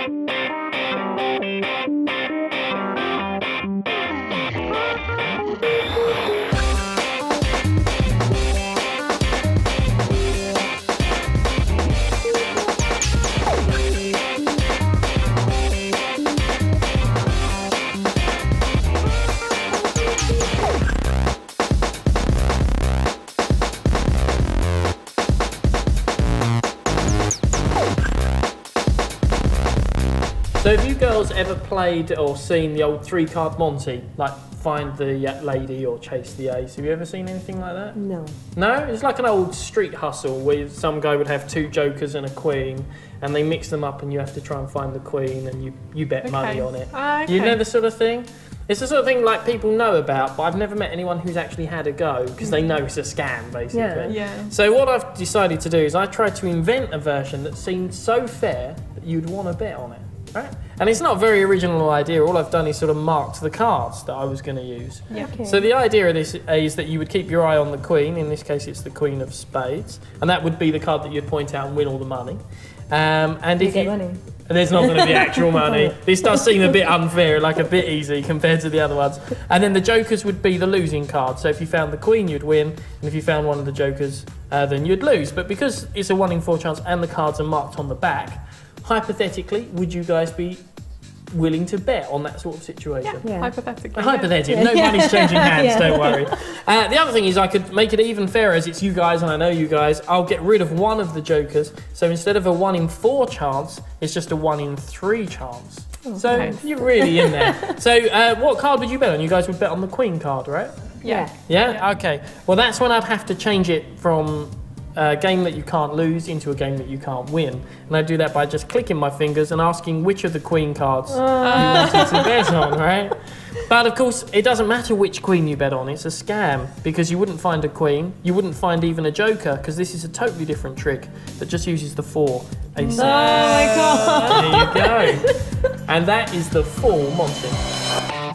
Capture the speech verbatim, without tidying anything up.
So have you girls ever played or seen the old three-card Monty? Like find the lady or chase the ace? Have you ever seen anything like that? No. No? It's like an old street hustle where some guy would have two jokers and a queen and they mix them up and you have to try and find the queen and you, you bet Okay. money on it. Ah, okay. You know the sort of thing? It's the sort of thing like people know about, but I've never met anyone who's actually had a go because they know it's a scam, basically. Yeah. Yeah. So what I've decided to do is I tried to invent a version that seemed so fair that you'd want to bet on it. Right? And it's not a very original idea. All I've done is sort of marked the cards that I was going to use. Yeah. Okay. So the idea of this is that you would keep your eye on the queen. In this case, it's the queen of spades, and that would be the card that you'd point out and win all the money. Um, and You if get you, money. there's not going to be actual money. This does seem a bit unfair, like a bit easy compared to the other ones. And then the jokers would be the losing card. So if you found the queen, you'd win, and if you found one of the jokers, uh, then you'd lose. But because it's a one in four chance and the cards are marked on the back, hypothetically, would you guys be willing to bet on that sort of situation? Yeah, Yeah. hypothetically. Hypothetically, Yeah. no money's changing hands, Yeah. don't worry. Uh, the other thing is I could make it even fairer as it's you guys and I know you guys. I'll get rid of one of the jokers. So instead of a one in four chance, it's just a one in three chance. So Okay. you're really in there. So uh, what card would you bet on? You guys would bet on the queen card, right? Yeah. Yeah? Yeah. Okay. Well, that's when I'd have to change it from a game that you can't lose into a game that you can't win. And I do that by just clicking my fingers and asking which of the queen cards you wanted to bet on, right? But of course, it doesn't matter which queen you bet on, it's a scam because you wouldn't find a queen, you wouldn't find even a joker because this is a totally different trick that just uses the four aces. Oh my god! There you go. And that is the full Monty.